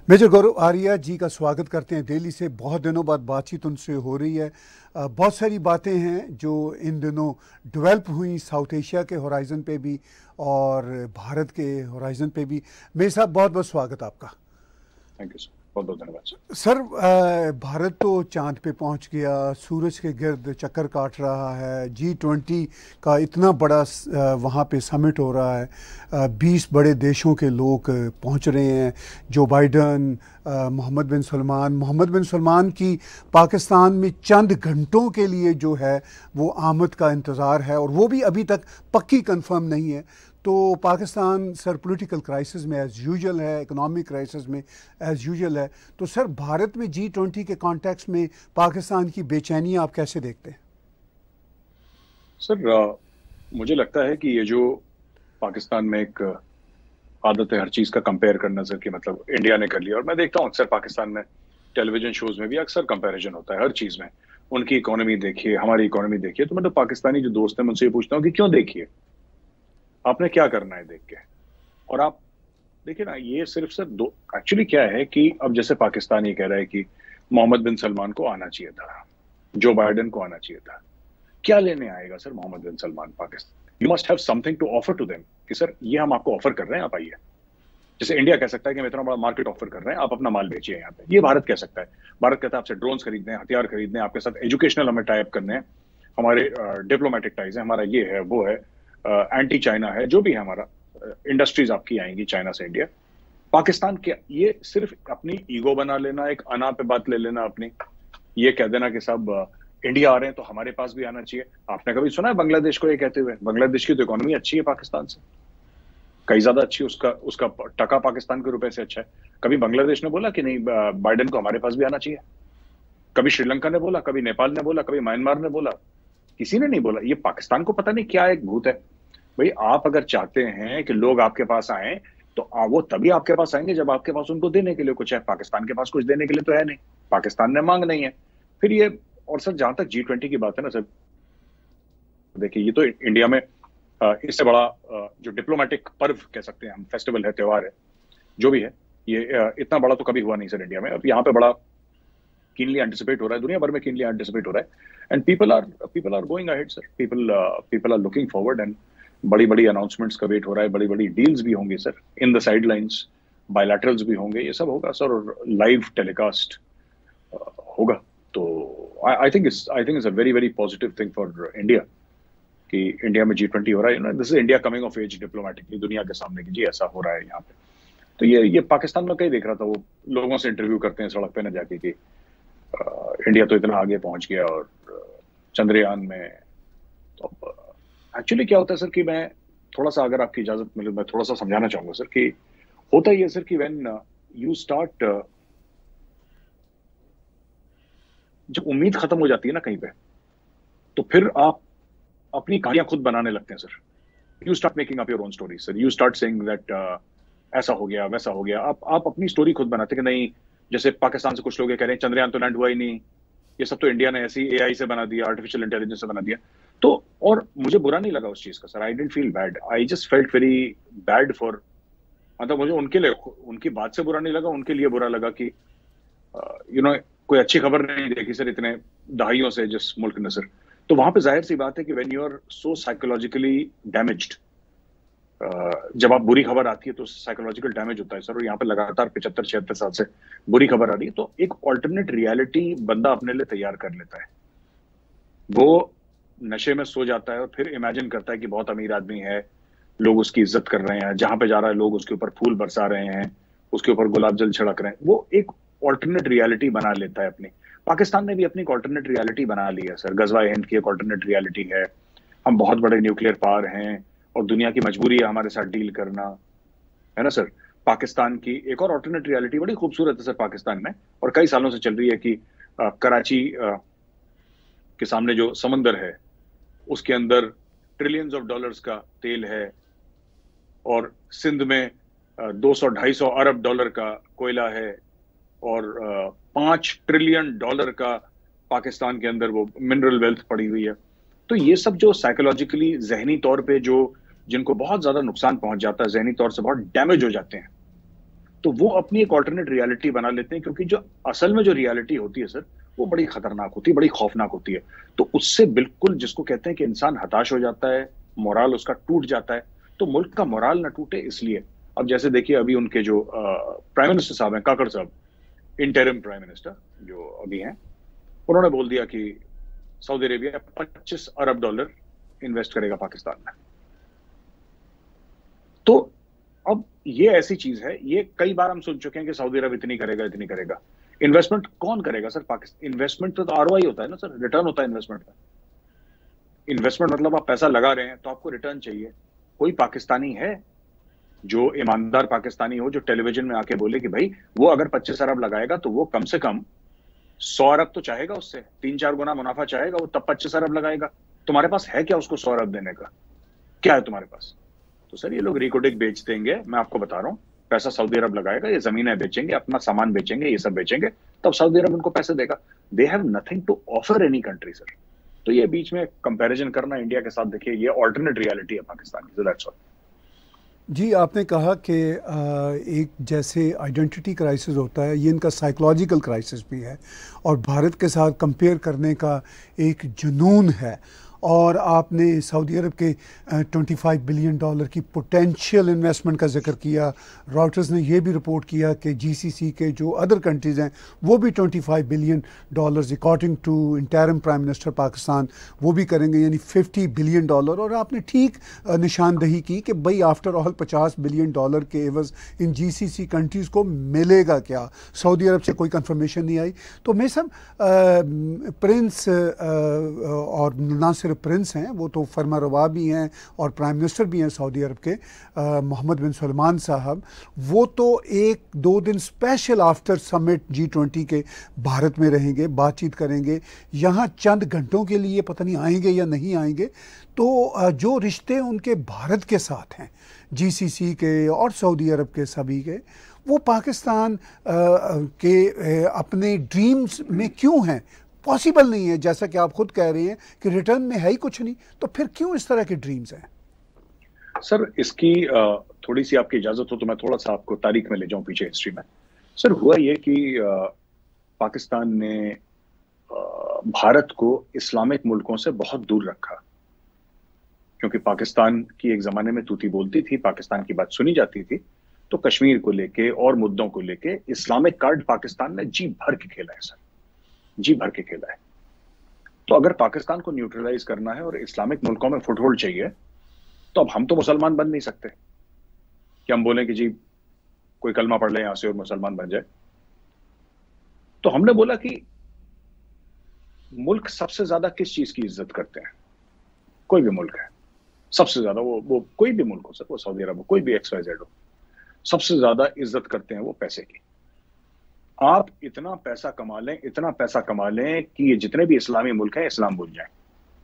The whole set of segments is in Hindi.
मेजर गौरव आर्या जी का स्वागत करते हैं दिल्ली से। बहुत दिनों बाद बातचीत उनसे हो रही है। बहुत सारी बातें हैं जो इन दिनों डेवलप हुई साउथ एशिया के होराइज़न पे भी और भारत के होराइज़न पे भी। मेरे साहब बहुत बहुत स्वागत आपका। थैंक यू सर, बहुत बहुत धन्यवाद सर। भारत तो चांद पे पहुंच गया, सूरज के गिर्द चक्कर काट रहा है, G20 का इतना बड़ा वहाँ पे समिट हो रहा है। 20 बड़े देशों के लोग पहुंच रहे हैं। जो बाइडन, मोहम्मद बिन सलमान की पाकिस्तान में चंद घंटों के लिए जो है वो आमद का इंतज़ार है, और वो भी अभी तक पक्की कंफर्म नहीं है। तो पाकिस्तान सर पॉलिटिकल क्राइसिस में एज़ यूजुअल है, इकोनॉमिक क्राइसिस में एज़ यूजुअल है। तो सर भारत में G20 के कॉन्टेक्स्ट में पाकिस्तान की बेचैनी आप कैसे देखते हैं? सर, मुझे लगता है कि ये जो पाकिस्तान में एक आदत है हर चीज का कंपेयर करना सर, कि मतलब इंडिया ने कर लिया, और मैं देखता हूँ अक्सर पाकिस्तान में टेलीविजन शोज में भी अक्सर कंपैरिजन होता है हर चीज में। उनकी इकोनॉमी देखिए, हमारी इकोनॉमी देखिए, तो मैं तो पाकिस्तानी जो दोस्त हैं मुझसे ये पूछता हूँ कि क्यों देखिए, आपने क्या करना है देख के। और आप देखिए ना, ये सिर्फ सर दो एक्चुअली क्या है कि अब जैसे पाकिस्तान ये कह रहा है कि मोहम्मद बिन सलमान को आना चाहिए था, जो बाइडेन को आना चाहिए था। क्या लेने आएगा sir Mohammed bin Salman Pakistan? You must have something to offer to them कि सर ये हम आपको ऑफर कर रहे हैं, आप आइए। जैसे इंडिया कह सकता है कि हम इतना बड़ा मार्केट ऑफर कर रहे हैं, आप अपना माल बेचिए यहाँ पे। ये भारत कह सकता है। भारत कहता है आपसे ड्रोन्स खरीदने हैं, हथियार खरीदने हैं, आपके साथ एजुकेशनल हमें टाई अप करने हैं, हमारे डिप्लोमेटिक टाइज है, हमारा ये है वो है, एंटी चाइना है, जो भी है हमारा, इंडस्ट्रीज आपकी आएंगी चाइना से इंडिया। पाकिस्तान के ये सिर्फ अपनी ईगो बना लेना, एक अना पे बात ले लेना अपनी, ये कह देना कि सब इंडिया आ रहे हैं तो हमारे पास भी आना चाहिए। आपने कभी सुना है बांग्लादेश को ये कहते हुए? बांग्लादेश की तो इकोनॉमी अच्छी है पाकिस्तान से, कई ज्यादा अच्छी, उसका उसका टका पाकिस्तान के रुपए से अच्छा है। कभी बांग्लादेश ने बोला कि नहीं बाइडेन को हमारे पास भी आना चाहिए? कभी श्रीलंका ने बोला, कभी नेपाल ने बोला, कभी म्यांमार ने बोला? किसी ने नहीं बोला। ये पाकिस्तान को पता नहीं क्या एक भूत है। भाई आप अगर चाहते हैं कि लोग आपके पास आए तो वो तभी आपके पास आएंगे जब आपके पास उनको देने के लिए कुछ है। पाकिस्तान के पास कुछ देने के लिए तो है नहीं, पाकिस्तान ने मांग नहीं है। फिर ये, और सर जहां तक G20 की बात है ना सर, देखिए ये तो इंडिया में इससे बड़ा जो डिप्लोमेटिक पर्व कह सकते हैं हम, फेस्टिवल है, त्योहार है, जो भी है, ये इतना बड़ा तो कभी हुआ नहीं सर इंडिया में। अब यहाँ पे बड़ा कीनली एंटिसिपेट हो रहा है, दुनिया भर में कीनली एंटिसिपेट हो रहा है, and people are going ahead sir, people are looking forward, and बड़ी बड़ी अनाउंसमेंट्स का वेट हो रहा है, बड़ी बड़ी डील्स भी होंगी sir, in the sidelines bilaterals भी होंगे, ये सब होगा सर, और लाइव टेलीकास्ट होगा। तो I think it's a very very positive thing for India कि इंडिया में G20 हो रहा है। This is India coming of age diplomatically दुनिया के सामने कि जी ऐसा हो रहा है यहाँ पे। तो ये पाकिस्तान में कहीं देख रहा था, वो लोगों से इंटरव्यू करते हैं सड़क पे ना जाके कि इंडिया तो इतना आगे पहुंच गया और चंद्रयान में। तो एक्चुअली क्या होता है सर कि मैं थोड़ा सा, अगर आपकी इजाजत मिले, मैं थोड़ा सा समझाना चाहूंगा सर कि होता ही है सर कि व्हेन यू स्टार्ट, जब उम्मीद खत्म हो जाती है ना कहीं पे, तो फिर आप अपनी कहानियां खुद बनाने लगते हैं sir. You start making up your own story sir, you start saying that ऐसा हो गया, वैसा हो गया। आप अपनी स्टोरी खुद बनाते कि नहीं, जैसे पाकिस्तान से कुछ लोग कह रहे हैं चंद्रयान तो लैंड हुआ ही नहीं, ये सब तो इंडिया ने ऐसी AI से बना दिया, आर्टिफिशियल इंटेलिजेंस से बना दिया। तो और मुझे बुरा नहीं लगा उस चीज का sir, I didn't feel bad, I just felt very bad for, मतलब मुझे उनके लिए, उनकी बात से बुरा नहीं लगा, उनके लिए बुरा लगा कि कोई अच्छी खबर नहीं देखी सर इतने दहाइयों से जिस मुल्क ने सर। तो वहां पे जाहिर सी बात है कि when you are so psychologically damaged, जब आप बुरी खबर आती है तो साइकोलॉजिकल डैमेज होता है सर, और यहाँ पे लगातार 75-76 साल से बुरी खबर आ रही है, तो एक ऑल्टरनेट रियलिटी बंदा अपने लिए तैयार कर लेता है। वो नशे में सो जाता है और फिर इमेजिन करता है कि बहुत अमीर आदमी है, लोग उसकी इज्जत कर रहे हैं, जहां पे जा रहा है लोग उसके ऊपर फूल बरसा रहे हैं, उसके ऊपर गुलाब जल छिड़क रहे हैं। वो एक ऑल्टरनेट रियलिटी बना लेता है अपनी। पाकिस्तान ने भी अपनी ऑल्टरनेट रियलिटी बना ली है सर, गजवा हिंद की एक ऑल्टरनेट रियलिटी है, हम बहुत बड़े न्यूक्लियर पावर हैं और दुनिया की मजबूरी है हमारे साथ डील करना, है ना सर। पाकिस्तान की एक और ऑल्टरनेट रियलिटी बड़ी खूबसूरत है सर पाकिस्तान में, और कई सालों से चल रही है कि कराची के सामने जो समंदर है उसके अंदर ट्रिलियंस ऑफ डॉलर्स का तेल है, और सिंध में 200-250 अरब डॉलर का कोयला है, और 5 ट्रिलियन डॉलर का पाकिस्तान के अंदर वो मिनरल वेल्थ पड़ी हुई है। तो ये सब जो साइकोलॉजिकली जहनी तौर पे जो जिनको बहुत ज्यादा नुकसान पहुंच जाता है, जहनी तौर से बहुत डैमेज हो जाते हैं, तो वो अपनी एक ऑल्टरनेट रियलिटी बना लेते हैं, क्योंकि जो असल में जो रियलिटी होती है सर, वो बड़ी खतरनाक होती है, बड़ी खौफनाक होती है। तो उससे बिल्कुल, जिसको कहते हैं कि इंसान हताश हो जाता है, मोराल उसका टूट जाता है। तो मुल्क का मोराल ना टूटे इसलिए, अब जैसे देखिए अभी उनके जो प्राइम मिनिस्टर साहब हैं, काकड़ साहब, इंटरिम प्राइम मिनिस्टर जो अभी हैं, उन्होंने बोल दिया कि सऊदी अरेबिया $25 अरब इन्वेस्ट करेगा पाकिस्तान में। तो अब ये ऐसी चीज है, ये कई बार हम सुन चुके हैं कि सऊदी अरब इतनी करेगा इतनी करेगा। इन्वेस्टमेंट कौन करेगा सर? पाकिस्तान। इन्वेस्टमेंट तो आरओआई होता है ना सर, रिटर्न होता है इन्वेस्टमेंट का। इन्वेस्टमेंट मतलब आप पैसा लगा रहे हैं तो आपको रिटर्न चाहिए। कोई पाकिस्तानी है जो ईमानदार पाकिस्तानी हो, जो टेलीविजन में आके बोले कि भाई वो अगर 25 अरब लगाएगा तो वो कम से कम 100 अरब तो चाहेगा, उससे 3-4 गुना मुनाफा चाहेगा, वो तब 25 अरब लगाएगा। तुम्हारे पास है क्या उसको 100 अरब देने का? क्या है तुम्हारे पास? तो सर ये लोग रिकोडिक बेच देंगे, मैं आपको बता रहा हूं। पैसा सऊदी अरब लगाएगा, ये जमीनें बेचेंगे, अपना सामान बेचेंगे, ये सब बेचेंगे, तब सऊदी अरब उनको पैसे देगा। They have nothing to offer any country sir. तो ये बीच में कंपैरिजन करना इंडिया के साथ, देखिए ये ऑल्टरनेट रियलिटी है पाकिस्तान की। That's all. जी, आपने कहा कि एक जैसे आइडेंटिटी क्राइसिस होता है, ये इनका साइकोलॉजिकल क्राइसिस भी है, और भारत के साथ कंपेयर करने का एक जुनून है। और आपने सऊदी अरब के $25 बिलियन की पोटेंशियल इन्वेस्टमेंट का जिक्र किया। रॉयटर्स ने यह भी रिपोर्ट किया कि जीसीसी के जो अदर कंट्रीज़ हैं वो भी $25 billion according to interim prime minister Pakistan वो भी करेंगे, यानी $50 बिलियन। और आपने ठीक निशानदही की कि भाई आफ्टर ऑल $50 बिलियन के एवज इन जीसीसी कंट्रीज़ को मिलेगा क्या? सऊदी अरब से कोई कंफर्मेशन नहीं आई। तो मैं सब प्रिंस और ना सिर्फ प्रिंस हैं, वो तो फर्मारवा भी हैं और प्राइम मिनिस्टर भी हैं सऊदी अरब के, मोहम्मद बिन सलमान साहब, वो तो 1-2 दिन स्पेशल आफ्टर समिट G20 के भारत में रहेंगे, बातचीत करेंगे। यहाँ चंद घंटों के लिए पता नहीं आएंगे या नहीं आएंगे। तो जो रिश्ते उनके भारत के साथ हैं, जीसीसी के और सऊदी अरब के सभी के, वो पाकिस्तान के अपने ड्रीम्स में क्यों हैं? पॉसिबल नहीं है, जैसा कि आप खुद कह रहे हैं कि रिटर्न में है ही कुछ नहीं, तो फिर क्यों इस तरह के ड्रीम्स हैं? सर इसकी थोड़ी सी आपकी इजाजत हो तो मैं थोड़ा सा आपको तारीख में ले जाऊं पीछे हिस्ट्री में। सर हुआ ये कि पाकिस्तान ने भारत को इस्लामिक मुल्कों से बहुत दूर रखा, क्योंकि पाकिस्तान की एक जमाने में तूती बोलती थी, पाकिस्तान की बात सुनी जाती थी। तो कश्मीर को लेके और मुद्दों को लेके इस्लामिक कार्ड पाकिस्तान ने जी भर के खेला है सर, जी भर के खेला है। तो अगर पाकिस्तान को न्यूट्रलाइज करना है और इस्लामिक मुल्कों में फुटहोल्ड चाहिए, तो अब हम तो मुसलमान बन नहीं सकते कि हम बोलें कि जी कोई कलमा पढ़ ले यहां से और मुसलमान बन जाए। तो हमने बोला कि मुल्क सबसे ज्यादा किस चीज की इज्जत करते हैं? कोई भी मुल्क है, सबसे ज्यादा वो कोई भी मुल्क हो सर, वो सऊदी अरब हो, कोई भी XYZ हो, सबसे ज्यादा इज्जत करते हैं वो पैसे की। आप इतना पैसा कमा लें, इतना पैसा कमा लें कि ये जितने भी इस्लामी मुल्क हैं इस्लाम भूल जाएं।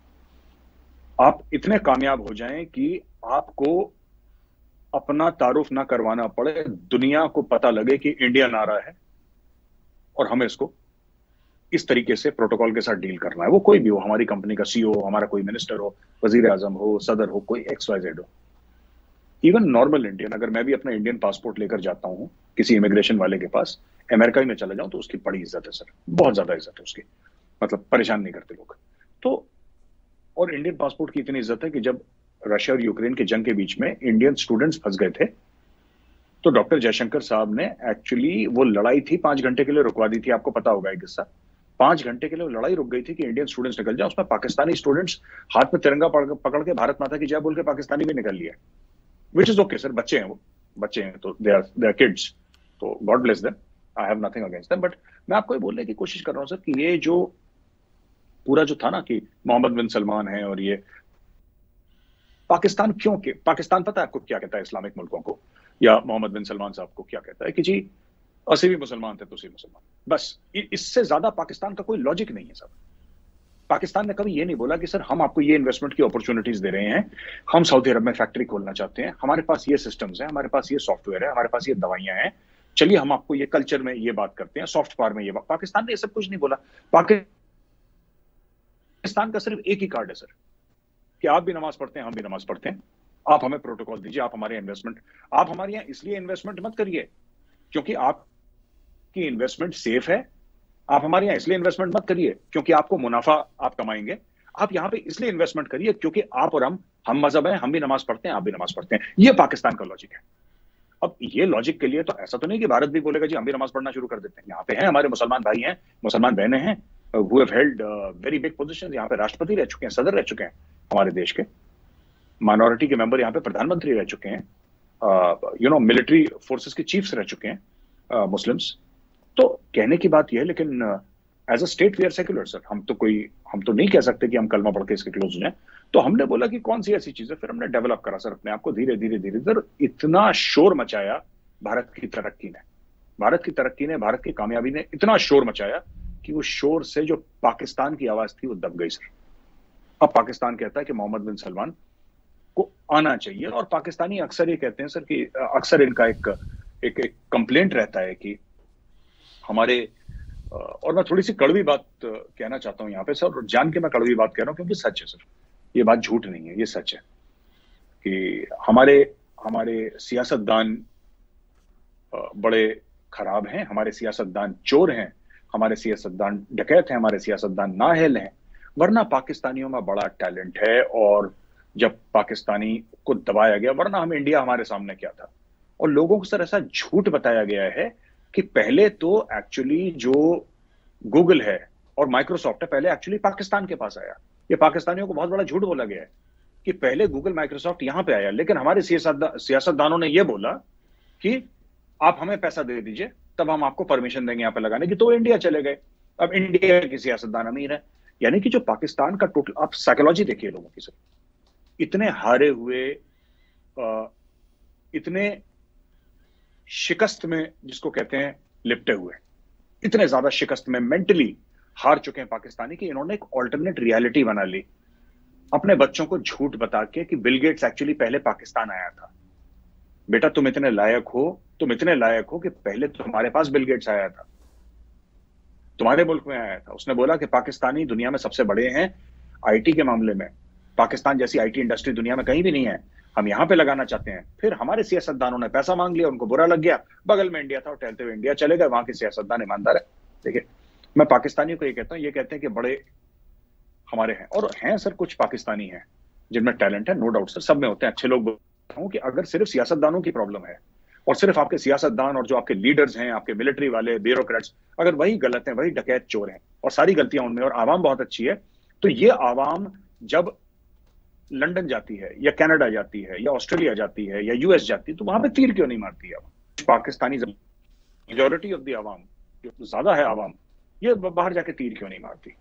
आप इतने कामयाब हो जाएं कि आपको अपना तारुफ ना करवाना पड़े, दुनिया को पता लगे कि इंडिया आ रहा है और हमें इसको इस तरीके से प्रोटोकॉल के साथ डील करना है। वो कोई भी हो, हमारी कंपनी का CEO हो, हमारा कोई मिनिस्टर हो, वजीर आजम हो, सदर हो, कोई XYZ हो, इवन नॉर्मल इंडियन, अगर मैं भी अपना इंडियन पासपोर्ट लेकर जाता हूं किसी इमिग्रेशन वाले के पास, अमेरिका में चला जाऊं, तो उसकी बड़ी इज्जत है सर, बहुत ज्यादा इज्जत है उसकी, मतलब परेशान नहीं करते लोग। तो और इंडियन पासपोर्ट की इतनी इज्जत है कि जब रशिया और यूक्रेन की जंग के बीच में इंडियन स्टूडेंट्स फंस गए थे, तो डॉक्टर जयशंकर साहब ने एक्चुअली वो लड़ाई थी 5 घंटे के लिए रुकवा दी थी। आपको पता होगा ये किस्सा। 5 घंटे के लिए वो लड़ाई रुक गई थी कि इंडियन स्टूडेंट्स निकल जाए। उसमें पाकिस्तानी स्टूडेंट्स हाथ में तिरंगा पकड़ के भारत माता की जय बोल के पाकिस्तानी भी निकल लिया, विच इज ओके सर, बच्चे हैं, वो बच्चे हैं, तो दे आर किड्स, तो God bless them, I have nothing against them. But मैं आपको ये बोलने की कोशिश कर रहा हूं सर कि ये जो पूरा जो था ना कि मोहम्मद बिन सलमान है और ये पाकिस्तान क्यों के पाकिस्तान पता है आपको क्या कहता है इस्लामिक मुल्कों को, या मोहम्मद बिन सलमान साहब को क्या कहता है कि जी असी भी मुसलमान थे तो उसी मुसलमान, बस इससे ज्यादा पाकिस्तान का कोई लॉजिक नहीं है सर। पाकिस्तान ने कभी ये नहीं बोला कि सर हम आपको ये इन्वेस्टमेंट की अपॉर्चुनिटीज दे रहे हैं, हम सऊदी अरब में फैक्ट्री खोलना चाहते हैं, हमारे पास ये सिस्टम्स हैं, हमारे पास ये सॉफ्टवेयर है, हमारे पास ये दवाइयां हैं, चलिए हम आपको ये कल्चर में ये बात करते हैं, सॉफ्ट पावर में ये बात। पाकिस्तान ने ये सब कुछ नहीं बोला। पाकिस्तान का सिर्फ एक ही कार्ड है सर कि आप भी नमाज पढ़ते हैं, हम भी नमाज पढ़ते हैं, आप हमें प्रोटोकॉल दीजिए, आप हमारे इन्वेस्टमेंट, आप हमारे यहाँ इसलिए इन्वेस्टमेंट मत करिए क्योंकि आपकी इन्वेस्टमेंट सेफ है। आप हमारे यहाँ इसलिए इन्वेस्टमेंट मत करिए क्योंकि आपको मुनाफा आप कमाएंगे। आप यहाँ पे इसलिए इन्वेस्टमेंट करिए क्योंकि आप और हम मजहब हैं, हम भी नमाज पढ़ते हैं, आप भी नमाज पढ़ते हैं। ये पाकिस्तान का लॉजिक है। अब ये लॉजिक के लिए तो ऐसा तो नहीं कि भारत भी बोलेगा जी हम भी नमाज पढ़ना शुरू कर देते हैं। यहाँ पे हैं हमारे मुसलमान भाई हैं, मुसलमान बहनें हैं, who have held very big positions। यहाँ पे राष्ट्रपति रह चुके हैं, सदर रह चुके हैं हमारे देश के, माइनॉरिटी के मेंबर यहाँ पे प्रधानमंत्री रह चुके हैं, मिलिट्री फोर्सेस के चीफ्स रह चुके हैं मुस्लिम्स। तो कहने की बात यह है, लेकिन as a state we are secular sir. हम तो नहीं कह सकते कि हम कलमा पढ़ के इसके क्लोज हो जाएं। तो हमने बोला कि कौन सी ऐसी चीज है, फिर हमने डेवलप करा सर अपने आप को धीरे धीरे। इतना शोर मचाया भारत की तरक्की ने, भारत की कामयाबी ने इतना शोर मचाया कि वो शोर से जो पाकिस्तान की आवाज थी वो दब गई सर। अब पाकिस्तान कहता है कि मोहम्मद बिन सलमान को आना चाहिए, और पाकिस्तानी अक्सर ये कहते हैं सर कि अक्सर इनका एक कंप्लेंट रहता है कि हमारे, और मैं थोड़ी सी कड़वी बात कहना चाहता हूं यहाँ पे सर, जान के मैं कड़वी बात कह रहा हूं क्योंकि सच है सर, ये बात झूठ नहीं है, ये सच है कि हमारे सियासतदान बड़े खराब हैं, हमारे सियासतदान चोर हैं, हमारे सियासतदान डकैत हैं, हमारे सियासतदान नाअहल हैं। वरना पाकिस्तानियों में बड़ा टैलेंट है, और जब पाकिस्तानी को दबाया गया, वरना हम इंडिया हमारे सामने क्या था। और लोगों को सर ऐसा झूठ बताया गया है कि पहले तो एक्चुअली जो गूगल है और माइक्रोसॉफ्ट है, पहले एक्चुअली पाकिस्तान के पास आया। ये पाकिस्तानियों को बहुत बड़ा झूठ बोला गया है कि पहले गूगल माइक्रोसॉफ्ट यहां पे आया, लेकिन हमारे सियासतदानों ने यह बोला कि आप हमें पैसा दे दीजिए तब हम आपको परमिशन देंगे यहाँ पे लगाने की, तो इंडिया चले गए। अब इंडिया के सियासतदान अमीर है। यानी कि जो पाकिस्तान का टोटल, आप साइकोलॉजी देखिए लोगों की सर, इतने हारे हुए, इतने शिकस्त में जिसको कहते हैं लिपटे हुए, इतने ज्यादा शिकस्त में मेंटली हार चुके हैं पाकिस्तानी कि इन्होंने एक ऑल्टरनेट रियलिटी बना ली अपने बच्चों को झूठ बता के कि बिल गेट्स एक्चुअली पहले पाकिस्तान आया था। बेटा तुम इतने लायक हो कि पहले तुम्हारे पास बिल गेट्स आया था, तुम्हारे मुल्क में आया था। उसने बोला कि पाकिस्तानी दुनिया में सबसे बड़े हैं आईटी के मामले में, पाकिस्तान जैसी आईटी इंडस्ट्री दुनिया में कहीं भी नहीं है, हम यहां पे लगाना चाहते हैं। फिर हमारे सियासतदानों ने पैसा मांग लिया, उनको बुरा लग गया, बगल में इंडिया था और टहलते हुए इंडिया चले गए। वहां के सियासतदान ईमानदार है। देखिए मैं पाकिस्तानियों को ये कहता हूं, ये कहते हैं कि बड़े हमारे हैं, और हैं सर कुछ पाकिस्तानी हैं जिनमें टैलेंट है, नो डाउट सर, सब में होते हैं अच्छे लोग। बोलता हूं कि अगर सिर्फ सियासतदानों की प्रॉब्लम है और सिर्फ आपके सियासतदान और जो आपके लीडर्स हैं, आपके मिलिट्री वाले, ब्यूरोक्रेट्स, अगर वही गलत हैं, वही डकैत चोर हैं और सारी गलतियां उनमें, और आवाम बहुत अच्छी है, तो ये आवाम जब लंदन जाती है या कनाडा जाती है या ऑस्ट्रेलिया जाती है या यूएस जाती है, तो वहां पे तीर क्यों नहीं मारती है? पाकिस्तानी मेजॉरिटी ऑफ द आवाम, जो ज्यादा है आवाम, ये बाहर जाके तीर क्यों नहीं मारती?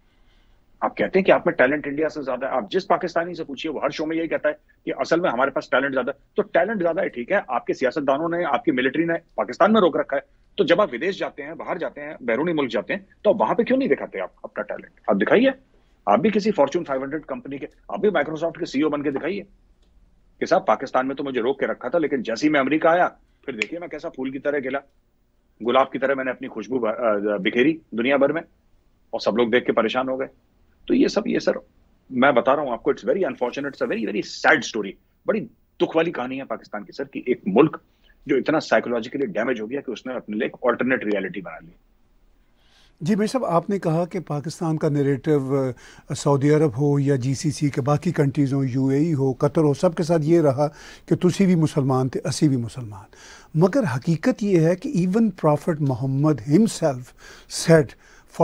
आप कहते हैं कि आप में टैलेंट इंडिया से ज्यादा है। आप जिस पाकिस्तानी से पूछिए, वो हर शो में यही कहता है कि असल में हमारे पास टैलेंट ज्यादा है। तो टैलेंट ज्यादा है, ठीक है, आपके सियासतदानों ने, आपकी मिलिट्री ने पाकिस्तान में रोक रखा है। तो जब आप विदेश जाते हैं, बाहर जाते हैं, बैरूनी मुल्क जाते हैं, तो वहां पे क्यों नहीं दिखाते आप अपना टैलेंट? आप दिखाइए। आप भी किसी फॉर्च्यून 500 कंपनी के, आप भी माइक्रोसॉफ्ट के सीईओ बन के दिखाइए कि साहब पाकिस्तान में तो मुझे रोक के रखा था, लेकिन जैसे ही मैं अमेरिका आया, फिर देखिए मैं कैसा फूल की तरह खिला, गुलाब की तरह मैंने अपनी खुशबू बिखेरी दुनिया भर में, और सब लोग देख के परेशान हो गए। तो ये सर मैं बता रहा हूं आपको, it's very unfortunate, it's a very very sad story. बड़ी दुख वाली कहानी है पाकिस्तान की सर, कि एक मुल्क जो इतना साइकोलॉजिकली डैमेज हो गया कि उसने अपने लिए एक ऑल्टरनेट रियलिटी बना ली। जी भाई साहब, आपने कहा कि पाकिस्तान का नैरेटिव सऊदी अरब हो या जीसीसी के बाकी कंट्रीज़ हो, यूएई हो, कतर हो, सब के साथ ये रहा कि तुसी भी मुसलमान थे, असी भी मुसलमान। मगर हकीकत ये है कि even prophet Mohammad himself said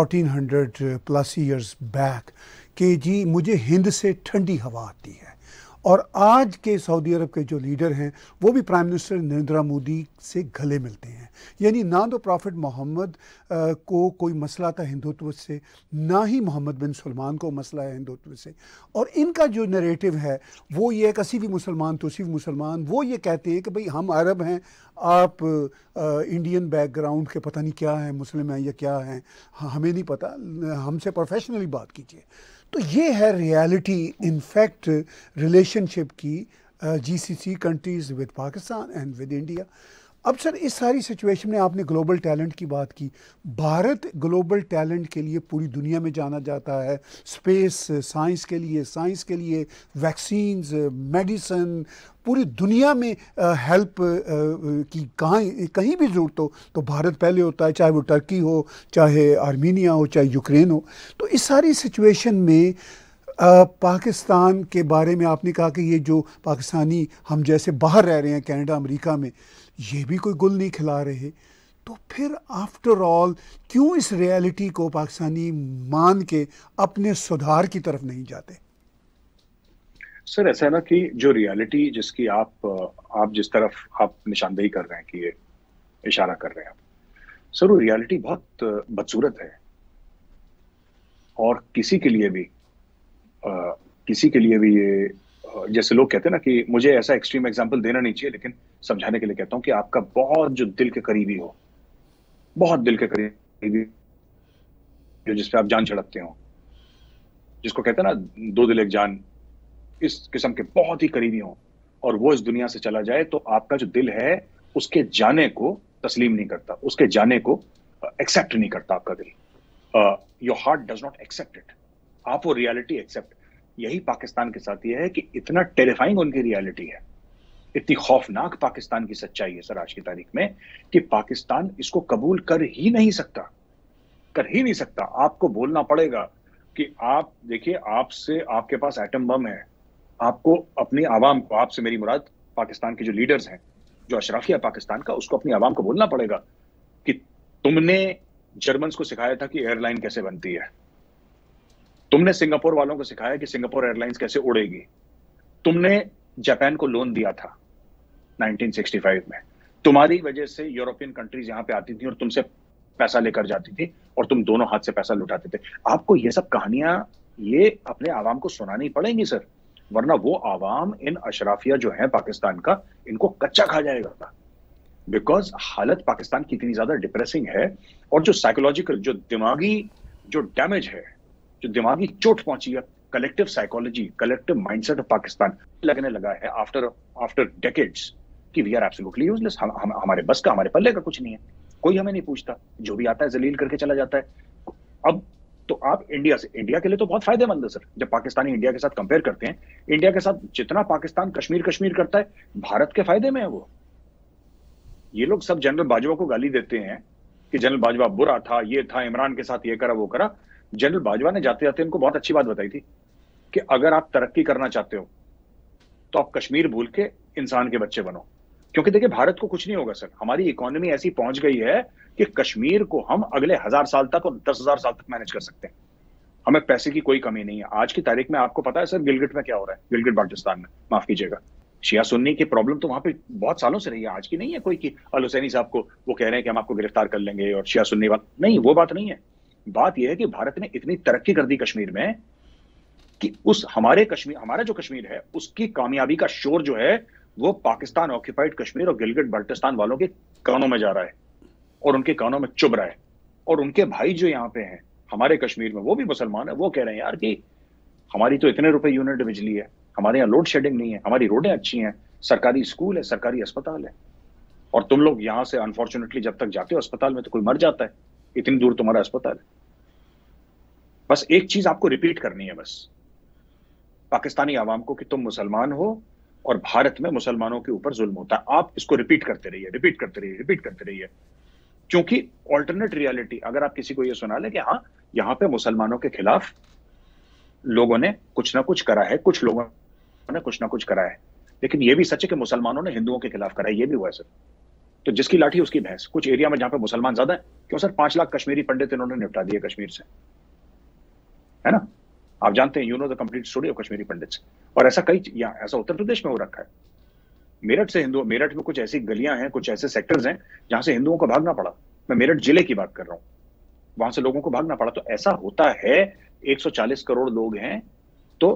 1400 plus years back कि जी मुझे हिंद से ठंडी हवा आती है। और आज के सऊदी अरब के जो लीडर हैं वो भी प्राइम मिनिस्टर नरेंद्र मोदी से गले मिलते हैं। यानी ना तो प्रॉफिट मोहम्मद को कोई मसला था हिंदुत्व से, ना ही मोहम्मद बिन सलमान को मसला है हिंदुत्व से। और इनका जो नैरेटिव है वो ये एक असी भी मुसलमान तो भी मुसलमान, वो ये कहते हैं कि भाई हम अरब हैं, आप इंडियन बैकग्राउंड के पता नहीं क्या हैं, मुस्लिम हैं या क्या हैं, हमें नहीं पता, हमसे प्रोफेशनली बात कीजिए। तो ये है रियलिटी इनफैक्ट रिलेशनशिप की GCC countries with Pakistan and with India. अब सर इस सारी सिचुएशन में आपने ग्लोबल टैलेंट की बात की। भारत ग्लोबल टैलेंट के लिए पूरी दुनिया में जाना जाता है, स्पेस साइंस के लिए वैक्सीन्स, मेडिसिन, पूरी दुनिया में हेल्प की कहीं भी ज़रूरत हो तो भारत पहले होता है, चाहे वो टर्की हो, चाहे आर्मीनिया हो, चाहे यूक्रेन हो। तो इस सारी सिचुएशन में पाकिस्तान के बारे में आपने कहा कि ये जो पाकिस्तानी हम जैसे बाहर रह रहे हैं कनाडा अमेरिका में, ये भी कोई गुल नहीं खिला रहे। तो फिर आफ्टर ऑल क्यों इस रियलिटी को पाकिस्तानी मान के अपने सुधार की तरफ नहीं जाते? सर ऐसा है ना कि जो रियलिटी जिसकी आप जिस तरफ आप निशानदेही कर रहे हैं कि ये इशारा कर रहे हैं आप, सर वो रियलिटी बहुत बदसूरत है। और किसी के लिए भी ये जैसे लोग कहते हैं ना कि मुझे ऐसा एक्सट्रीम एग्जांपल देना नहीं चाहिए, लेकिन समझाने के लिए कहता हूं कि आपका बहुत जो दिल के करीबी हो, बहुत दिल के करीबी, जो जिसपे आप जान छिड़कते हो, जिसको कहते हैं ना दो दिल एक जान, इस किस्म के बहुत ही करीबी हो, और वो इस दुनिया से चला जाए तो आपका जो दिल है उसके जाने को तस्लीम नहीं करता, उसके जाने को एक्सेप्ट नहीं करता आपका दिल। Your heart does not accept it. आप वो रियलिटी एक्सेप्ट, यही पाकिस्तान के साथ ये है कि इतना टेरिफाइंग उनकी रियलिटी है, इतनी खौफनाक पाकिस्तान की सच्चाई है सर आज की तारीख में, कि पाकिस्तान इसको कबूल कर ही नहीं सकता, कर ही नहीं सकता। आपको बोलना पड़ेगा कि आप देखिए, आपसे आपके पास एटम बम है, आपको अपनी आवाम को, आपसे मेरी मुराद पाकिस्तान के जो लीडर्स हैं, जो अशराफिया पाकिस्तान का, उसको अपनी आवाम को बोलना पड़ेगा कि तुमने जर्मन्स को सिखाया था कि एयरलाइन कैसे बनती है, तुमने सिंगापुर वालों को सिखाया कि सिंगापुर एयरलाइंस कैसे उड़ेगी, तुमने जापान को लोन दिया था 1965 में, तुम्हारी वजह से यूरोपियन कंट्रीज यहां पे आती थी और तुमसे पैसा लेकर जाती थी और तुम दोनों हाथ से पैसा लुटाते थे। आपको ये सब कहानियां ये अपने आवाम को सुनानी पड़ेंगी सर, वरना वो आवाम इन अशराफिया जो है पाकिस्तान का, इनको कच्चा खा जाएगा। बिकॉज हालत पाकिस्तान की इतनी ज्यादा डिप्रेसिंग है, और जो साइकोलॉजिकल, जो दिमागी जो डैमेज है, जो दिमागी चोट पहुंची है, collective psychology, collective mindset of Pakistan लगने लगा है आफ्टर डेकेड्स कि वी आर एब्सोल्युटली यूजलेस। हमारे बस का, हमारे पल्ले का कुछ नहीं है, कोई हमें नहीं पूछता, जो भी आता है जलील करके चला जाता है। अब तो आप इंडिया के लिए तो बहुत फायदेमंद है सर, जब पाकिस्तानी इंडिया के साथ कंपेयर करते हैं, इंडिया के साथ जितना पाकिस्तान कश्मीर करता है, भारत के फायदे में है वो। ये लोग सब जनरल बाजवा को गाली देते हैं कि जनरल बाजवा बुरा था, ये था, इमरान के साथ ये करा वो करा। जनरल बाजवा ने जाते जाते इनको बहुत अच्छी बात बताई थी कि अगर आप तरक्की करना चाहते हो तो आप कश्मीर भूल के इंसान के बच्चे बनो, क्योंकि देखिए भारत को कुछ नहीं होगा सर, हमारी इकोनॉमी ऐसी पहुंच गई है कि कश्मीर को हम अगले 1000 साल तक और 10,000 साल तक मैनेज कर सकते हैं, हमें पैसे की कोई कमी नहीं है। आज की तारीख में आपको पता है सर गिलगिट में क्या हो रहा है, गिलगिट बाल्टिस्तान में, माफ कीजिएगा, शिया सुन्नी की प्रॉब्लम तो वहां पे बहुत सालों से रही है, आज की नहीं है कोई कि अल हुसैनी साहब को वो कह रहे हैं कि हम आपको गिरफ्तार कर लेंगे और शिया सुन्नी बात नहीं, वो बात नहीं है। बात यह है कि भारत ने इतनी तरक्की कर दी कश्मीर में कि उस हमारा जो कश्मीर है उसकी कामयाबी का शोर जो है वो पाकिस्तान ऑक्यूपाइड कश्मीर और गिलगिट बाल्टिस्तान वालों के कानों में जा रहा है और उनके कानों में चुभ रहा है। और उनके भाई जो यहाँ पे हैं हमारे कश्मीर में, वो भी मुसलमान है, वो कह रहे हैं यार कि हमारी तो इतने रुपए यूनिट बिजली है, हमारे यहाँ लोड शेडिंग नहीं है, हमारी रोडें अच्छी हैं, सरकारी स्कूल है, सरकारी अस्पताल है, और तुम लोग यहाँ से अनफॉर्चुनेटली जब तक जाते हो अस्पताल में तो कोई मर जाता है, इतनी दूर तुम्हारा अस्पताल है। बस एक चीज आपको रिपीट करनी है बस पाकिस्तानी आवाम को कि तुम मुसलमान हो और भारत में मुसलमानों के ऊपर जुल्म होता है। आप इसको रिपीट करते रहिए, क्योंकि ऑल्टरनेट रियलिटी अगर आप किसी को ये सुना ले कि हाँ यहाँ पे मुसलमानों के खिलाफ लोगों ने कुछ ना कुछ करा है, कुछ लोगों ने कुछ ना कुछ करा है, लेकिन ये भी सच है कि मुसलमानों ने हिंदुओं के खिलाफ करा है, ये भी हुआ है सर। तो जिसकी लाठी उसकी भैंस। कुछ एरिया में जहां पे मुसलमान ज्यादा है, क्यों सर 5 लाख कश्मीरी पंडित इन्होंने निपटा दिए कश्मीर से, है ना, आप जानते हैं, you know the complete story of Kashmiri pandits. और ऐसा ऐसा उत्तर प्रदेश में हो रखा है, मेरठ में कुछ ऐसी गलियां हैं, कुछ ऐसे सेक्टर्स हैं जहां से हिंदुओं को भागना पड़ा। मैं मेरठ जिले की बात कर रहा हूं, वहां से लोगों को भागना पड़ा। तो ऐसा होता है, 140 करोड़ लोग हैं तो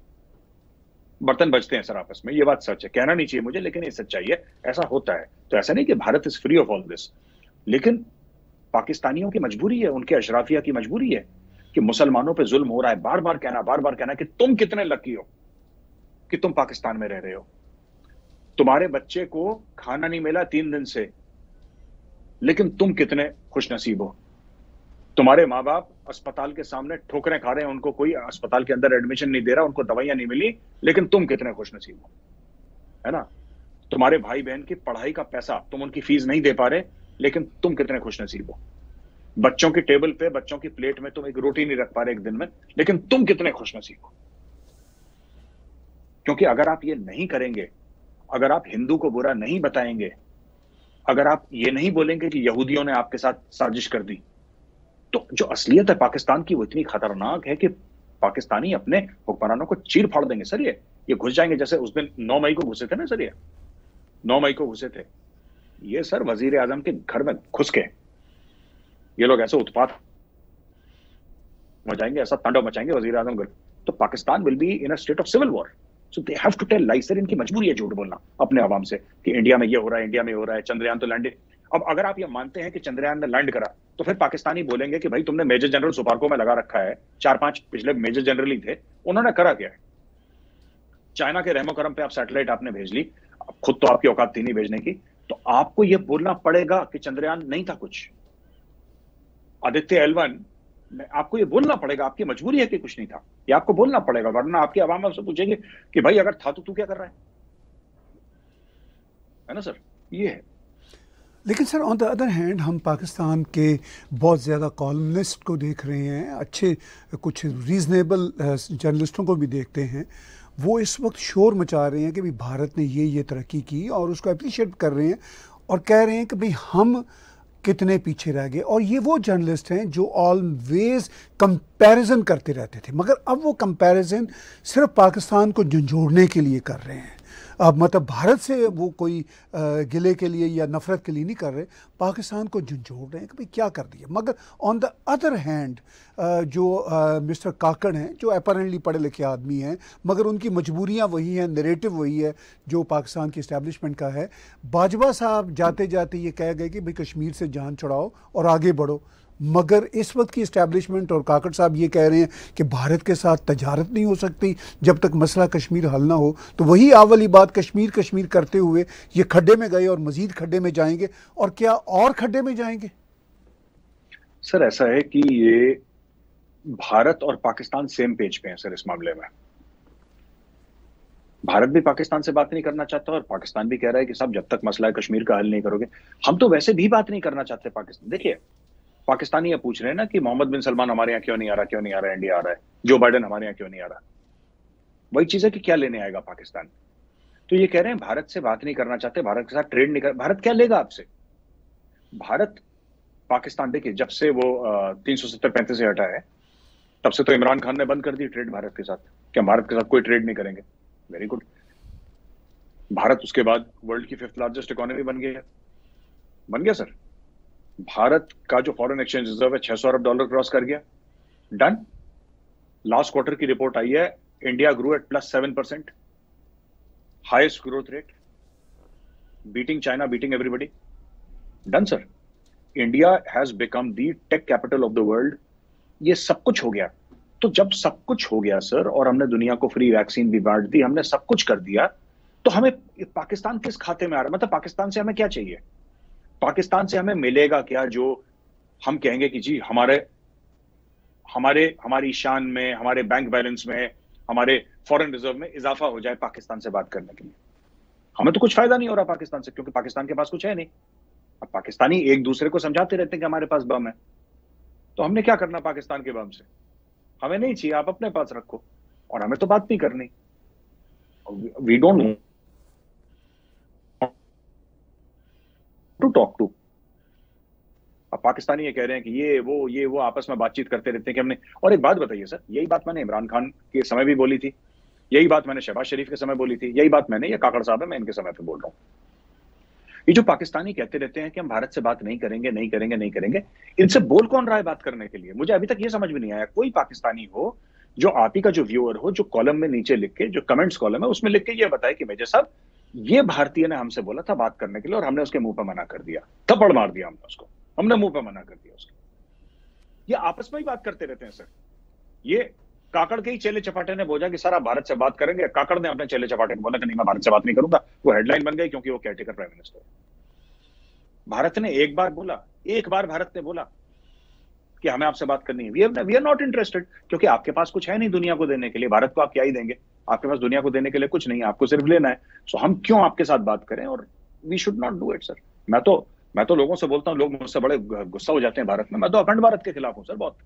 बर्तन बजते हैं सर आपस में, ये बात सच है, कहना नहीं चाहिए मुझे लेकिन ये सच्चाई है, ऐसा होता है। तो ऐसा नहीं कि Bharat is free of all this, लेकिन पाकिस्तानियों की मजबूरी है, उनके अशराफिया की मजबूरी है कि मुसलमानों पे जुल्म हो रहा है। बार बार कहना कि तुम कितने लकी हो कि तुम पाकिस्तान में रह रहे हो, तुम्हारे बच्चे को खाना नहीं मिला 3 दिन से, लेकिन तुम कितने खुशनसीब हो। तुम्हारे माँ बाप अस्पताल के सामने ठोकरें खा रहे हैं, उनको कोई अस्पताल के अंदर एडमिशन नहीं दे रहा, उनको दवाइयां नहीं मिली, लेकिन तुम कितने खुशनसीब हो, है ना। तुम्हारे भाई बहन की पढ़ाई का पैसा, तुम उनकी फीस नहीं दे पा रहे, लेकिन तुम कितने खुशनसीब हो। बच्चों की टेबल पे, बच्चों की प्लेट में तुम एक रोटी नहीं रख पा रहे एक दिन में, लेकिन तुम कितने खुशनसीब हो। क्योंकि अगर आप ये नहीं करेंगे, अगर आप हिंदू को बुरा नहीं बताएंगे, अगर आप ये नहीं बोलेंगे कि यहूदियों ने आपके साथ साजिश कर दी, तो जो असलियत है पाकिस्तान की वो इतनी खतरनाक है कि पाकिस्तानी अपने हुक्मरानों को चीर फाड़ देंगे सर। ये घुस जाएंगे, जैसे उस दिन 9 मई को घुसे थे ना सर, ये 9 मई को घुसे थे ये सर, वजीर आजम के घर में घुस के ये लोग ऐसे उत्पात मचाएंगे, ऐसा तांडव मचाएंगे वजीर आजम घर, तो Pakistan will be in a state of civil war. So they have to tell lies sir. इनकी मजबूरी है झूठ बोलना अपने आवाम से कि इंडिया में ये हो रहा है, इंडिया में हो रहा है, चंद्रयान तो लैंड। अब अगर आप ये मानते हैं कि चंद्रयान ने लैंड करा, तो फिर पाकिस्तानी बोलेंगे कि भाई तुमने मेजर जनरल सुपार्को में लगा रखा है, 4-5 पिछले मेजर जनरल ही थे, उन्होंने करा क्या है। चाइना के रहमो करम पे आप सैटेलाइट आपने भेज ली, खुद तो आपकी औकात थी नहीं भेजने की, तो आपको यह बोलना पड़ेगा कि चंद्रयान नहीं था कुछ। आदित्य L1 आपको ये बोलना पड़ेगा, आपकी मजबूरी है कि कुछ नहीं था, ये आपको बोलना पड़ेगा, वरना आपकी आवाम आपसे पूछेगी कि भाई अगर था तो तू क्या कर रहा है ना सर। ये है। लेकिन sir on the other hand हम पाकिस्तान के बहुत ज़्यादा कॉलमनिस्ट को देख रहे हैं, अच्छे कुछ रीज़नेबल जर्नलिस्टों को भी देखते हैं, वो इस वक्त शोर मचा रहे हैं कि भाई भारत ने ये तरक्की की और उसको अप्रिशिएट कर रहे हैं और कह रहे हैं कि भाई हम कितने पीछे रह गए। और ये वो जर्नलिस्ट हैं जो ऑलवेज कंपैरिजन करते रहते थे, मगर अब वो कंपैरिजन सिर्फ पाकिस्तान को झंझोड़ने के लिए कर रहे हैं। अब मतलब भारत से वो कोई गिले के लिए या नफ़रत के लिए नहीं कर रहे, पाकिस्तान को झंझोड़ रहे हैं कि भाई क्या कर दिया। मगर ऑन द अदर हैंड जो मिस्टर काकड़ हैं, जो अपरेंटली पढ़े लिखे आदमी हैं, मगर उनकी मजबूरियां वही हैं, नैरेटिव वही है जो पाकिस्तान की इस्टेब्लिशमेंट का है। बाजवा साहब जाते जाते ये कह गए कि भाई कश्मीर से जान छुड़ाओ और आगे बढ़ो, मगर इस वक्त की इस्टेब्लिशमेंट और काकड़ साहब ये कह रहे हैं कि भारत के साथ तजारत नहीं हो सकती जब तक मसला कश्मीर हल ना हो। तो वही वाली बात, कश्मीर कश्मीर करते हुए ये खड्डे में गए और मजीद खड्डे में जाएंगे, और क्या और खड्डे में जाएंगे। सर ऐसा है कि ये भारत और पाकिस्तान सेम पेज पे हैं सर इस मामले में। भारत भी पाकिस्तान से बात नहीं करना चाहता और पाकिस्तान भी कह रहा है कि साहब जब तक मसला है कश्मीर का हल नहीं करोगे, हम तो वैसे भी बात नहीं करना चाहते पाकिस्तान। देखिए पाकिस्तानी ये पूछ रहे हैं ना कि मोहम्मद बिन सलमान हमारे यहाँ क्यों नहीं आ रहा, क्यों नहीं आ रहा, इंडिया आ रहा है, जो बाइडेन हमारे यहाँ क्यों नहीं आ रहा। वही चीज है कि क्या लेने आएगा पाकिस्तान। तो ये कह रहे हैं भारत से बात नहीं करना चाहते, भारत के साथ ट्रेड नहीं कर, भारत क्या लेगा आपसे। भारत पाकिस्तान, देखिए जब से वो 370-35 से हटा है तब से तो इमरान खान ने बंद कर दी ट्रेड भारत के साथ। क्या भारत के साथ कोई ट्रेड नहीं करेंगे? Very good. भारत उसके बाद वर्ल्ड की 5th लार्जेस्ट इकोनॉमी बन गया सर। भारत का जो फॉरेन एक्सचेंज रिजर्व है $600 अरब क्रॉस कर गया। डन। लास्ट क्वार्टर की रिपोर्ट आई है, India grow at +7%, highest growth rate, beating China, beating everybody. Done sir. India has become the tech capital of the world. ये सब कुछ हो गया। तो जब सब कुछ हो गया सर और हमने दुनिया को फ्री वैक्सीन भी बांट दी, हमने सब कुछ कर दिया, तो हमें पाकिस्तान किस खाते में आ रहा है? मतलब पाकिस्तान से हमें क्या चाहिए? पाकिस्तान से हमें मिलेगा क्या जो हम कहेंगे कि जी हमारी शान में, हमारे बैंक बैलेंस में, हमारे फॉरेन रिजर्व में इजाफा हो जाए पाकिस्तान से बात करने के लिए? हमें तो कुछ फायदा नहीं हो रहा पाकिस्तान से, क्योंकि पाकिस्तान के पास कुछ है नहीं। अब पाकिस्तानी एक दूसरे को समझाते रहते हैं कि हमारे पास बम है, तो हमने क्या करना पाकिस्तान के बम से? हमें नहीं चाहिए, आप अपने पास रखो, और हमें तो बात नहीं करनी। We don't to talk to. अब पाकिस्तानी ये कह रहे हैं कि ये वो आपस में बातचीत करते रहते हैं कि हमने। और एक बात बताइए सर, यही बात मैंने इमरान खान के समय भी बोली थी, यही बात मैंने शहबाज शरीफ के समय बोली थी, यही बात मैंने, ये काकड़ साहब है, मैं इनके समय पे बोल रहा हूं। ये जो पाकिस्तानी कहते रहते हैं कि हम भारत से बात नहीं करेंगे, इनसे बोल कौन रहा है बात करने के लिए? मुझे अभी तक ये समझ में नहीं आया। कोई पाकिस्तानी हो जो आप ही का जो व्यूअर हो, जो कॉलम में नीचे लिख के, जो कमेंट्स कॉलम है उसमें लिख के ये बताए कि मेजर साहब ये भारतीय ने हमसे बोला था बात करने के लिए और हमने उसके मुंह पर मना कर दिया, थप्पड़ मार दिया हमने उसको, हमने मुंह पर मना कर दिया उसके। ये आपस में ही बात करते रहते हैं सर। ये काकड़ के ही चेले चपाटे ने बोला कि सर आप भारत से बात करेंगे, काकड़ ने अपने चेले चपाटे को बोला कि नहीं मैं भारत से बात नहीं करूंगा। वो हेडलाइन बन गई क्योंकि वो केयरटेकर प्राइम मिनिस्टर है। भारत ने एक बार बोला, एक बार भारत ने बोला कि हमें आपसे बात करनी है, वी आर नॉट इंटरेस्टेड, क्योंकि आपके पास कुछ है नहीं दुनिया को देने के लिए, भारत को आप क्या ही देंगे, आपके पास दुनिया को देने के लिए कुछ नहीं है, आपको सिर्फ लेना है, सो हम क्यों आपके साथ बात करें, और we should not do it sir. मैं तो लोगों से बोलता हूं, लोग मुझसे बड़े गुस्सा हो जाते हैं भारत में, मैं तो अखंड भारत के खिलाफ हूं सर बहुत।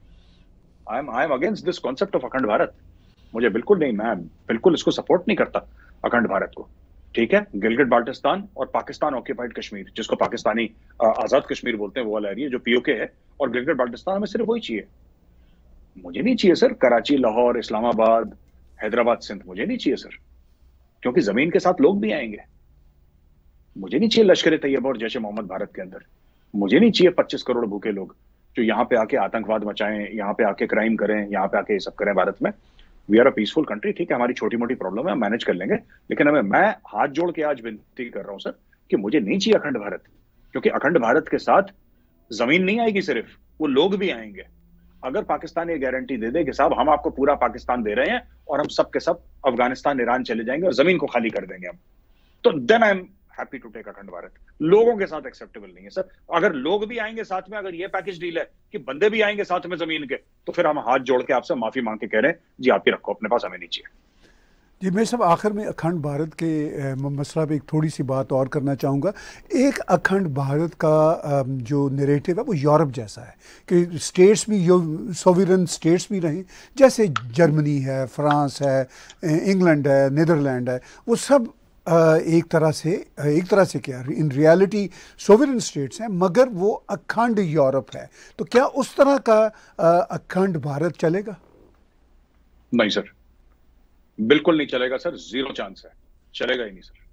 I am against this concept of Akhand Bharat. मुझे बिल्कुल नहीं, मैं बिल्कुल इसको सपोर्ट नहीं करता अखंड भारत को। ठीक है, गिलगिट बाल्टिस्तान और पाकिस्तान ऑक्यूपाइड कश्मीर, जिसको पाकिस्तानी आजाद कश्मीर बोलते हैं, वो वाला एरिया जो पीओके है, और गिलगिट बाल्टिस्तान हमें सिर्फ वही चाहिए। मुझे नहीं चाहिए सर कराची, लाहौर, इस्लामाबाद, हैदराबाद, सिंध, मुझे नहीं चाहिए सर, क्योंकि जमीन के साथ लोग भी आएंगे। मुझे नहीं चाहिए लश्कर तैयबा और जैश ए मोहम्मद भारत के अंदर। मुझे नहीं चाहिए 25 करोड़ भूखे लोग जो यहाँ पे आके आतंकवाद मचाएं, यहाँ पे आके क्राइम करें, यहाँ पे आके ये सब करें भारत में। We are a peaceful country, ठीक है, हमारी छोटी मोटी प्रॉब्लम है, हम मैनेज कर लेंगे, लेकिन मैं हाथ जोड़ के आज विनती कर रहा हूं सर कि मुझे नहीं चाहिए अखंड भारत, क्योंकि अखंड भारत के साथ जमीन नहीं आएगी, सिर्फ वो लोग भी आएंगे। अगर पाकिस्तान ये गारंटी दे दे कि साहब हम आपको पूरा पाकिस्तान दे रहे हैं और हम सब के सब अफगानिस्तान, ईरान चले जाएंगे और जमीन को खाली कर देंगे हम, तो then I am happy to take Akhand Bharat. लोगों के साथ एक्सेप्टेबल नहीं है सर। अगर लोग भी आएंगे साथ में, अगर ये पैकेज डील है कि बंदे भी आएंगे साथ में जमीन के, तो फिर हम हाथ जोड़ के आपसे माफी मांग के कह रहे हैं जी आप ही रखो अपने पास, हमें नहीं चाहिए। जी, मैं सब आखिर में अखंड भारत के मसला पे एक थोड़ी सी बात और करना चाहूँगा। एक अखंड भारत का जो नैरेटिव है वो यूरोप जैसा है कि स्टेट्स भी सोवरेन स्टेट्स भी रहें, जैसे जर्मनी है, फ्रांस है, इंग्लैंड है, नीदरलैंड है, वो सब एक तरह से क्या इन रियलिटी सोवरेन स्टेट्स हैं, मगर वो अखंड यूरोप है। तो क्या उस तरह का अखंड भारत चलेगा? नहीं सर, बिल्कुल नहीं चलेगा सर, जीरो चांस है, चलेगा ही नहीं सर।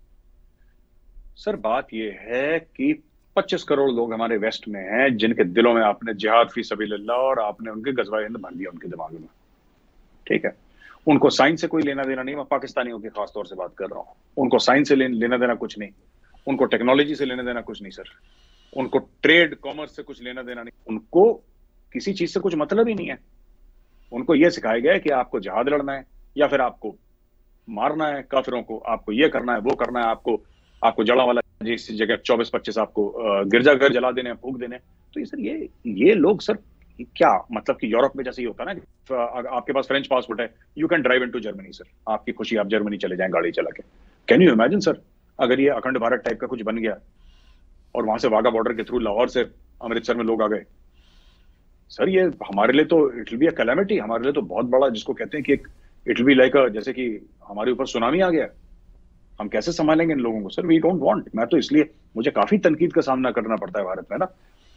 सर बात यह है कि 25 करोड़ लोग हमारे वेस्ट में हैं जिनके दिलों में आपने जिहाद फी सबीलिल्लाह और आपने उनके गजवा हिंद भर दिया उनके दिमाग में। ठीक है, उनको साइंस से कोई लेना देना नहीं, मैं पाकिस्तानियों की खास तौर से बात कर रहा हूं। उनको साइंस से लेना देना कुछ नहीं, उनको टेक्नोलॉजी से लेना देना कुछ नहीं सर, उनको ट्रेड कॉमर्स से कुछ लेना देना नहीं, उनको किसी चीज से कुछ मतलब ही नहीं है। उनको यह सिखाया गया है कि आपको जिहाद लड़ना है या फिर आपको मारना है काफिरों को, आपको ये करना है वो करना है, आपको जड़ा वाला जिस जगह 24-25 आपको गिरजाघर जला देने, फूक देने। तो ये सर ये लोग सर क्या मतलब कि यूरोप में जैसे ही होता है ना, आपके पास फ्रेंच पासपोर्ट है, you can drive into Germany sir, आपकी खुशी आप जर्मनी चले जाएं गाड़ी चला के। कैन यू इमेजिन सर अगर ये अखंड भारत टाइप का कुछ बन गया और वहां से वाघा बॉर्डर के थ्रू लाहौर से अमृतसर में लोग आ गए, सर ये हमारे लिए तो it will be a calamity, हमारे लिए तो बहुत बड़ा, जिसको कहते हैं कि इट विल बी लाइक जैसे कि हमारे ऊपर सुनामी आ गया। हम कैसे संभालेंगे इन लोगों को सर? We don't want. मैं तो इसलिए मुझे काफी तनकीद का सामना करना पड़ता है भारत में ना।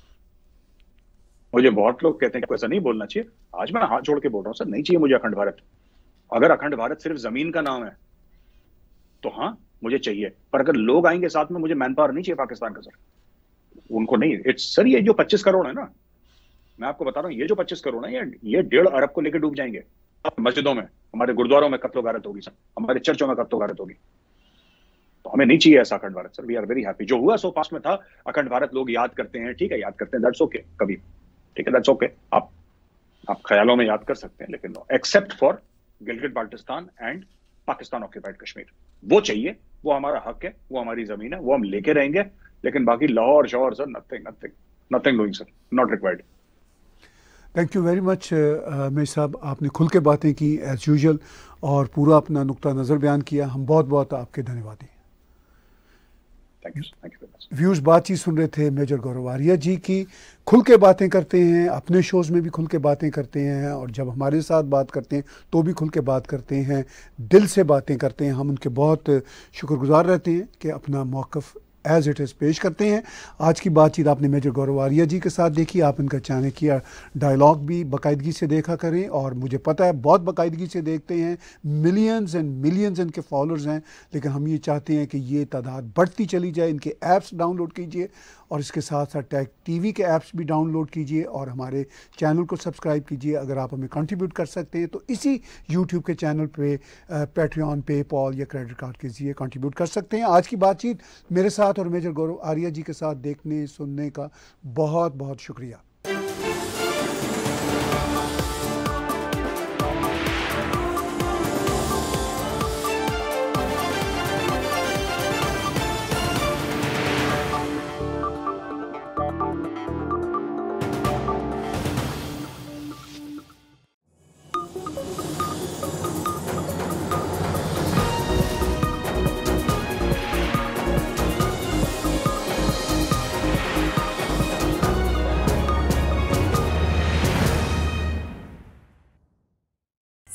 मुझे बहुत लोग कहते हैं कि ऐसा नहीं बोलना चाहिए, आज मैं हाथ जोड़ के बोल रहा हूं सर, नहीं चाहिए मुझे अखंड भारत। अगर अखंड भारत सिर्फ जमीन का नाम है तो हाँ मुझे चाहिए, पर अगर लोग आएंगे साथ में, मुझे मैन पावर नहीं चाहिए पाकिस्तान का सर, उनको नहीं। इट्स सर ये जो 25 करोड़ है ना, मैं आपको बता रहा हूँ, ये जो 25 करोड़ है ये 1.5 अरब को लेकर डूब जाएंगे। मस्जिदों में, हमारे गुरुद्वारों में कत्लो गारत होगी सर, हमारे चर्चों में कत्लो गारत होगी। तो हमें नहीं चाहिए ऐसा Akhand Bharat sir. We are very happy. जो हुआ सो पास में था, अखंड भारत लोग याद करते हैं, ठीक है याद करते हैं, दैट्स ओके, कभी ठीक है दैट्स ओके, आप ख्यालों में याद कर सकते हैं, लेकिन no, except for Gilgit Baltistan and Pakistan occupied Kashmir, वो चाहिए, वो हमारा हक है, वो हमारी जमीन है, वो हम लेके रहेंगे। लेकिन बाकी लाहौर शौहर sir, nothing doing sir, not required. Thank you very much Mir साहब, आपने खुल के बातें की एज यूजुअल और पूरा अपना नुक्ता नज़र बयान किया। हम बहुत बहुत आपके धन्यवादी। Thank you. व्यूज़ बातचीत सुन रहे थे मेजर गौरव आर्या जी की। खुल के बातें करते हैं, अपने शोज़ में भी खुल के बातें करते हैं, और जब हमारे साथ बात करते हैं तो भी खुल के बात करते हैं, दिल से बातें करते हैं। हम उनके बहुत शुक्रगुजार रहते हैं कि अपना मौक़िफ़ एज़ इट इज़ पेश करते हैं। आज की बातचीत आपने मेजर गौरव आर्या जी के साथ देखी। आप इनका चाणक्य डायलॉग भी बाकायदगी से देखा करें, और मुझे पता है बहुत बाकायदगी से देखते हैं, मिलियंस एंड मिलियंस इनके फॉलोअर्स हैं। लेकिन हम ये चाहते हैं कि ये तादाद बढ़ती चली जाए। इनके ऐप्स डाउनलोड कीजिए और इसके साथ साथ टैग टीवी के ऐप्स भी डाउनलोड कीजिए और हमारे चैनल को सब्सक्राइब कीजिए। अगर आप हमें कंट्रीब्यूट कर सकते हैं तो इसी यूट्यूब के चैनल पे पैट्रियन, पेपॉल या क्रेडिट कार्ड के जरिए कंट्रीब्यूट कर सकते हैं। आज की बातचीत मेरे साथ और मेजर गौरव आर्या जी के साथ देखने सुनने का बहुत बहुत शुक्रिया।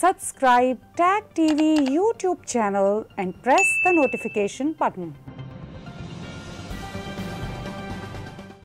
Subscribe TAG TV YouTube channel and press the notification button.